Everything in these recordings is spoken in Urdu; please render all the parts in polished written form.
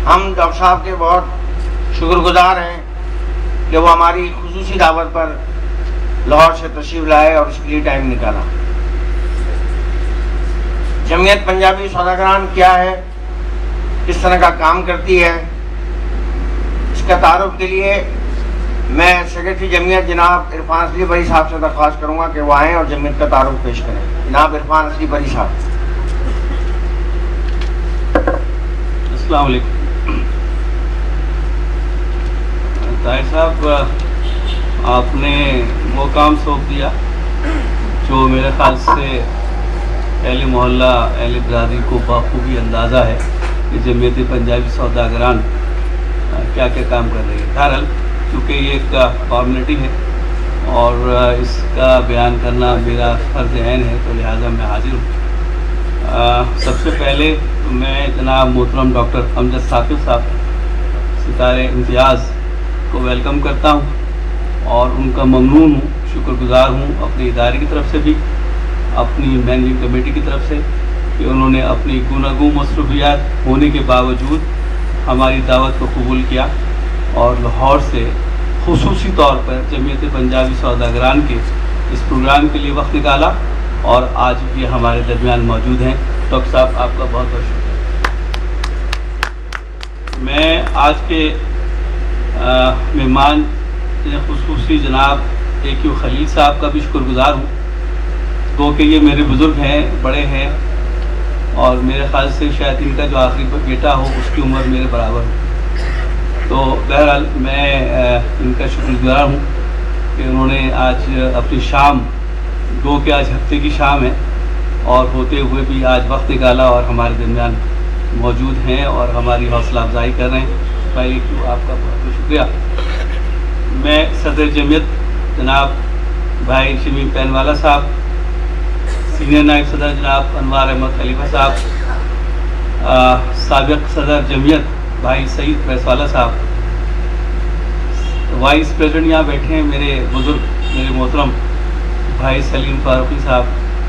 ہم ڈاکٹر صاحب کے بہت شکر گزار ہیں کہ وہ ہماری خصوصی دعوت پر لاہور سے تشریف لائے اور اس کے لیے ٹائم نکالا۔ جمعیت پنجابی سوداگران کیا ہے، کس طرح کا کام کرتی ہے، اس کا تعارف کے لیے میں سیکرٹری جمعیت جناب عرفان اصلی بری صاحب سے درخواست کروں گا کہ وہ آئیں اور جمعیت کا تعارف پیش کریں۔ جناب عرفان اصلی بری صاحب۔ السلام علیکم۔ طاہر صاحب، آپ نے وہ کام سونپ دیا جو میرے خیال سے اہل محلہ اہل برادری کو بخوبی اندازہ ہے کہ جمعیت پنجابی سوداگران کیا کیا کام کر رہی ہے۔ بہرحال کیونکہ یہ ایک فارمیلٹی ہے اور اس کا بیان کرنا میرا فرض عین ہے تو لہٰذا میں حاضر ہوں۔ سب سے پہلے میں جناب محترم ڈاکٹر امجد ثاقب صاحب ستارے امتیاز کو ویلکم کرتا ہوں اور ان کا ممنون ہوں، شکر گزار ہوں اپنی ادارے کی طرف سے بھی، اپنی مینیجنگ کمیٹی کی طرف سے کہ انہوں نے اپنی گوناگوں مصروفیات ہونے کے باوجود ہماری دعوت کو قبول کیا اور لاہور سے خصوصی طور پر جمعیت پنجابی سوداگران کے اس پروگرام کے لیے وقت نکالا اور آج یہ ہمارے درمیان موجود ہیں۔ ڈاکٹر صاحب، آپ کا بہت بہت شکریہ۔ میں آج کے مہمان خصوصی جناب A.Q. خلیل صاحب کا بھی شکر گزار ہوں، گو کہ یہ میرے بزرگ ہیں، بڑے ہیں اور میرے خیال سے شاید ان کا جو آخری بیٹا ہو اس کی عمر میرے برابر ہو، تو بہرحال میں ان کا شکر گزار ہوں کہ انہوں نے آج اپنی شام، گو کہ آج ہفتے کی شام ہے اور ہوتے ہوئے بھی آج وقت نکالا اور ہمارے درمیان موجود ہیں اور ہماری حوصلہ افزائی کر رہے ہیں۔ بھائی کیوں آپ کا بہت بہت شکریہ۔ میں صدر جمعیت جناب بھائی شمیم پین والا صاحب، سینئر نائب صدر جناب انوار احمد خلیفہ صاحب، سابق صدر جمعیت بھائی سعید پریس والا صاحب، وائس پریزیڈنٹ یہاں بیٹھے ہیں میرے بزرگ میرے محترم بھائی سلیم فاروقی صاحب،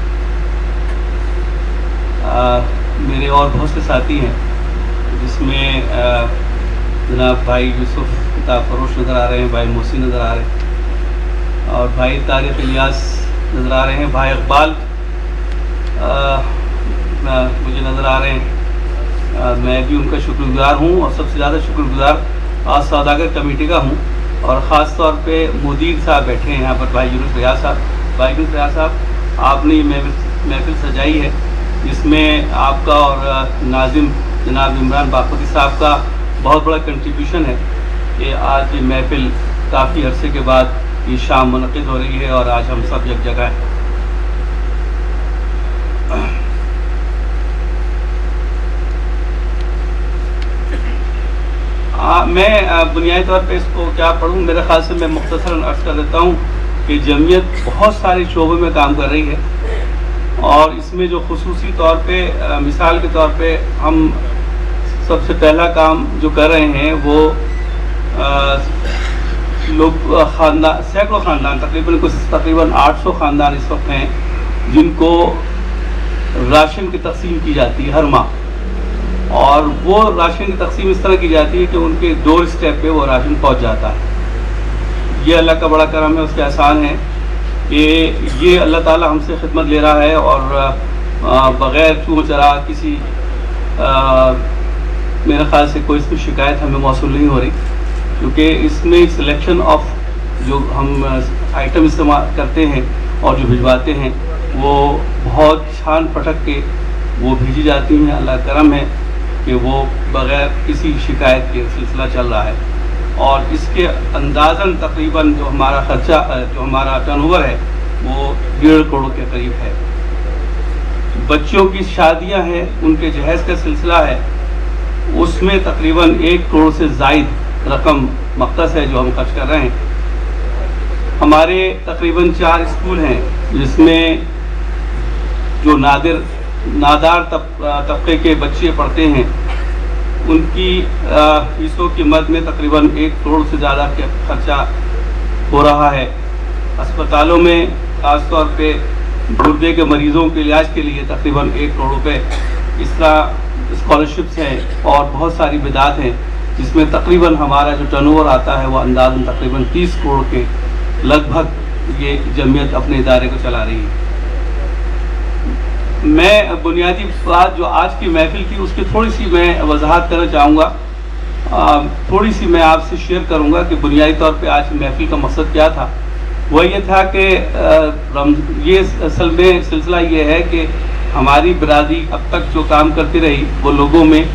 میرے اور بہت سے ساتھی ہیں جس میں جناب بھائی یوسف کتاب فروش نظر آ رہے ہیں، بھائی موسی نظر آ رہے ہیں اور بھائی طارق الیاس نظر آ رہے ہیں، بھائی اقبال مجھے نظر آ رہے ہیں۔ میں بھی ان کا شکر گزار ہوں اور سب سے زیادہ شکر گزار آج سوداگر کمیٹی کا ہوں اور خاص طور پہ مدیر صاحب بیٹھے ہیں یہاں پر، بھائی یونس ریاض صاحب۔ بھائی یونس ریاض صاحب، آپ نے یہ محفل سجائی ہے جس میں آپ کا اور ناظم جناب عمران باقوتی صاحب کا بہت بڑا کنٹریبیوشن ہے کہ آج یہ محفل کافی عرصے کے بعد یہ شام منعقد ہو رہی ہے اور آج ہم سب یک جگہ ہیں۔ میں بنیادی طور پہ اس کو کیا پڑھوں، میرے خیال سے میں مختصراً عرض کر دیتا ہوں کہ جمعیت بہت سارے شعبوں میں کام کر رہی ہے اور اس میں جو خصوصی طور پہ مثال کے طور پہ ہم سب سے پہلا کام جو کر رہے ہیں وہ لوگ خاندان، سینکڑوں خاندان، تقریباً 800 خاندان اس وقت ہیں جن کو راشن کی تقسیم کی جاتی ہے ہر ماہ، اور وہ راشن کی تقسیم اس طرح کی جاتی ہے کہ ان کے ڈور اسٹیپ پہ وہ راشن پہنچ جاتا ہے۔ یہ اللہ کا بڑا کرم ہے، اس کے احسان ہے کہ یہ اللہ تعالی ہم سے خدمت لے رہا ہے اور بغیر چوں چرا کسی میرے خیال سے کوئی اس میں شکایت ہمیں موصول نہیں ہو رہی، کیونکہ اس میں سلیکشن آف جو ہم آئٹم استعمال کرتے ہیں اور جو بھجواتے ہیں وہ بہت چھان پٹک کے وہ بھیجی جاتی ہیں۔ اللہ کرم ہے کہ وہ بغیر کسی شکایت کے سلسلہ چل رہا ہے اور اس کے اندازاً تقریباً جو ہمارا خرچہ، جو ہمارا ٹرن اوور ہے وہ 1.5 کروڑ کے قریب ہے۔ بچوں کی شادیاں ہیں، ان کے جہیز کا سلسلہ ہے، اس میں تقریباً 1 کروڑ سے زائد رقم مختص ہے جو ہم خرچ کر رہے ہیں۔ ہمارے تقریباً 4 اسکول ہیں جس میں جو نادار طبقے کے بچے پڑھتے ہیں، ان کی فیسوں کی مد میں تقریباً 1 کروڑ سے زیادہ کا خرچہ ہو رہا ہے۔ اسپتالوں میں خاص طور پہ گردے کے مریضوں کے علاج کے لیے تقریباً 1 کروڑ روپے، اس طرح اسکالرشپس ہیں اور بہت ساری بدعات ہیں، جس میں تقریباً ہمارا جو ٹرن اوور آتا ہے وہ اندازاً تقریباً 30 کروڑ کے لگ بھگ یہ جمعیت اپنے ادارے کو چلا رہی ہے۔ میں بنیادی بات جو آج کی محفل کی اس کی تھوڑی سی میں وضاحت کرنا چاہوں گا، تھوڑی سی میں آپ سے شیئر کروں گا کہ بنیادی طور پہ آج کی محفل کا مقصد کیا تھا۔ وہ یہ تھا کہ یہ اصل میں سلسلہ یہ ہے کہ ہماری برادری اب تک جو کام کرتی رہی وہ لوگوں میں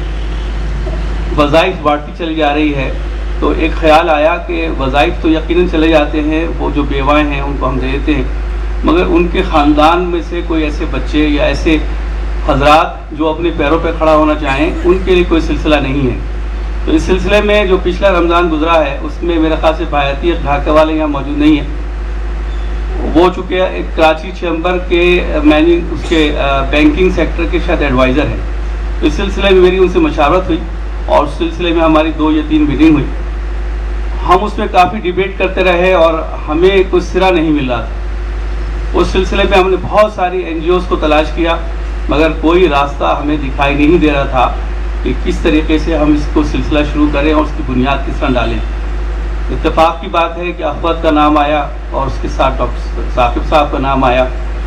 وظائف بانٹتی چلی جا رہی ہے، تو ایک خیال آیا کہ وظائف تو یقیناً چلے جاتے ہیں، وہ جو بیوائیں ہیں ان کو ہم دے دیتے ہیں، مگر ان کے خاندان میں سے کوئی ایسے بچے یا ایسے حضرات جو اپنے پیروں پہ کھڑا ہونا چاہیں ان کے لیے کوئی سلسلہ نہیں ہے۔ تو اس سلسلے میں جو پچھلا رمضان گزرا ہے اس میں میرے خیال سے بھائیتی ڈھاکہ والے یہاں موجود نہیں ہیں، وہ چونکہ ایک کراچی چیمبر کے اس کے بینکنگ سیکٹر کے شاید ایڈوائزر ہیں، تو اس سلسلے میں میری ان سے مشاورت ہوئی اور اس سلسلے میں ہماری 2 یا 3 میٹنگ ہوئی۔ ہم اس میں کافی ڈیبیٹ کرتے رہے اور ہمیں کوئی سرا نہیں مل رہا تھا۔ اس سلسلے میں ہم نے بہت ساری NGOs کو تلاش کیا، مگر کوئی راستہ ہمیں دکھائی نہیں دے رہا تھا کہ کس طریقے سے ہم اس کو سلسلہ شروع کریں اور اس کی بنیاد کس طرح ڈالیں۔ اتفاق کی بات ہے کہ احمد کا نام آیا اور اس کے ساتھ ڈاکٹر ثاقب صاحب کا نام آیا،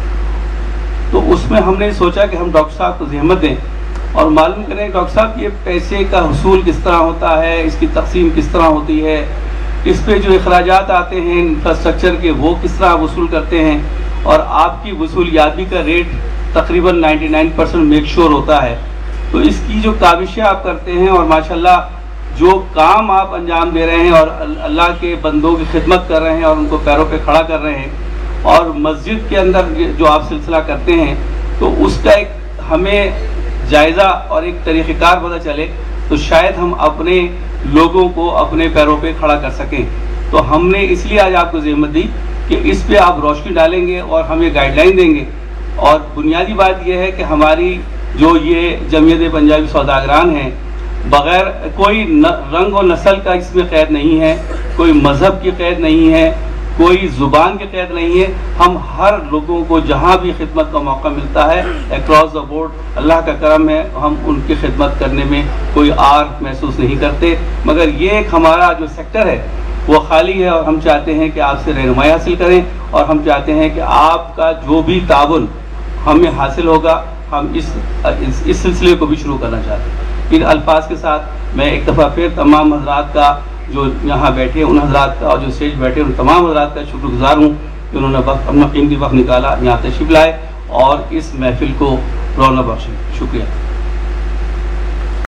تو اس میں ہم نے سوچا کہ ہم ڈاکٹر صاحب کو زحمت دیں اور معلوم کریں ڈاکٹر صاحب یہ پیسے کا حصول کس طرح ہوتا ہے، اس کی تقسیم کس طرح ہوتی ہے، اس پہ جو اخراجات آتے ہیں انفراسٹرکچر کے وہ کس طرح وصول کرتے ہیں، اور آپ کی وصولیابی کا ریٹ تقریباً 99% میک شور ہوتا ہے۔ تو اس کی جو کاوشیں آپ کرتے ہیں اور ماشاءاللہ جو کام آپ انجام دے رہے ہیں اور اللہ کے بندوں کی خدمت کر رہے ہیں اور ان کو پیروں پہ کھڑا کر رہے ہیں، اور مسجد کے اندر جو آپ سلسلہ کرتے ہیں، تو اس کا ایک ہمیں جائزہ اور ایک طریقہ کار پتہ چلے تو شاید ہم اپنے لوگوں کو اپنے پیروں پہ کھڑا کر سکیں۔ تو ہم نے اس لیے آج آپ کو زحمت دی کہ اس پہ آپ روشنی ڈالیں گے اور ہمیں گائیڈ لائن دیں گے۔ اور بنیادی بات یہ ہے کہ ہماری جو یہ جمعیت پنجابی سوداگران ہیں، بغیر کوئی رنگ و نسل کا اس میں قید نہیں ہے، کوئی مذہب کی قید نہیں ہے، کوئی زبان کی قید نہیں ہے، ہم ہر لوگوں کو جہاں بھی خدمت کا موقع ملتا ہے اکراس دا بورڈ اللہ کا کرم ہے، ہم ان کی خدمت کرنے میں کوئی آر محسوس نہیں کرتے۔ مگر یہ ایک ہمارا جو سیکٹر ہے وہ خالی ہے اور ہم چاہتے ہیں کہ آپ سے رہنمائی حاصل کریں، اور ہم چاہتے ہیں کہ آپ کا جو بھی تعاون ہمیں حاصل ہوگا ہم اس سلسلے کو بھی شروع کرنا چاہتے ہیں۔ ان الفاظ کے ساتھ میں ایک دفعہ پھر تمام حضرات کا جو یہاں بیٹھے ان حضرات کا اور جو اسٹیج بیٹھے ان تمام حضرات کا شکر گزار ہوں کہ انہوں نے اپنا قیمتی وقت نکالا، یہاں تشریف لائے اور اس محفل کو رونق بخشی۔ شکریہ۔